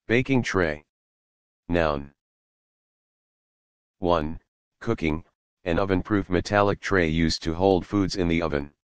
Baking tray. Noun. 1. Cooking, an oven-proof metallic tray used to hold foods in the oven.